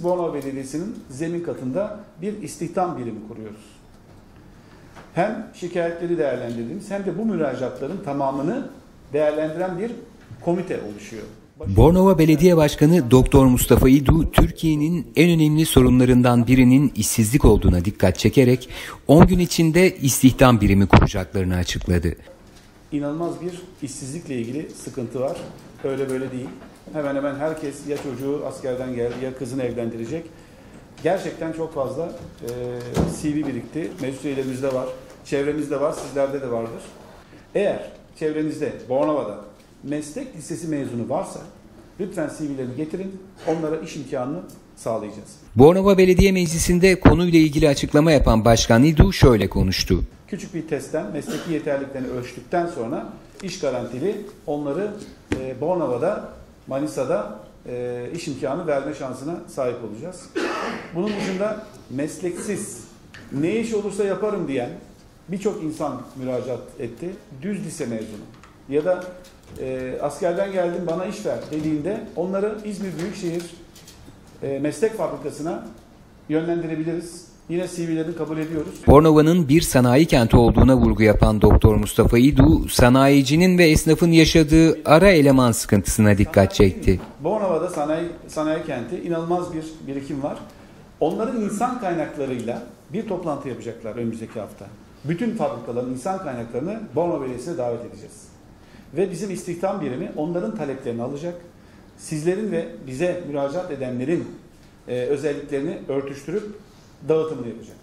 biz Bornova Belediyesi'nin zemin katında bir istihdam birimi kuruyoruz. Hem şikayetleri değerlendirdiğimiz hem de bu müracaatların tamamını değerlendiren bir komite oluşuyor. Bornova Belediye Başkanı Doktor Mustafa İdu, Türkiye'nin en önemli sorunlarından birinin işsizlik olduğuna dikkat çekerek 10 gün içinde istihdam birimi kuracaklarını açıkladı. İnanılmaz bir işsizlikle ilgili sıkıntı var. Öyle böyle değil. Hemen hemen herkes ya çocuğu askerden geldi ya kızını evlendirecek. Gerçekten çok fazla CV birikti. Mevcut üyelerimizde var, çevremizde var, sizlerde de vardır. Eğer çevrenizde, Bornova'da meslek lisesi mezunu varsa lütfen CV'lerini getirin, onlara iş imkanını sağlayacağız. Bornova Belediye Meclisi'nde konuyla ilgili açıklama yapan Başkan İdu şöyle konuştu. Küçük bir testten mesleki yeterliliklerini ölçtükten sonra iş garantili onları Bornova'da, Manisa'da iş imkanı verme şansına sahip olacağız. Bunun dışında mesleksiz, ne iş olursa yaparım diyen birçok insan müracaat etti. Düz lise mezunu ya da askerden geldim bana iş ver dediğinde onları İzmir Büyükşehir Meslek Fabrikası'na yönlendirebiliriz. Yine CV'lerini kabul ediyoruz. Bornova'nın bir sanayi kenti olduğuna vurgu yapan Doktor Mustafa İdu, sanayicinin ve esnafın yaşadığı ara eleman sıkıntısına dikkat çekti. Bornova'da sanayi kenti, inanılmaz bir birikim var. Onların insan kaynaklarıyla bir toplantı yapacaklar önümüzdeki hafta. Bütün fabrikaların insan kaynaklarını Bornova Belediyesi'ne davet edeceğiz. Ve bizim istihdam birimi onların taleplerini alacak. Sizlerin ve bize müracaat edenlerin özelliklerini örtüştürüp dağıtımını yapacak.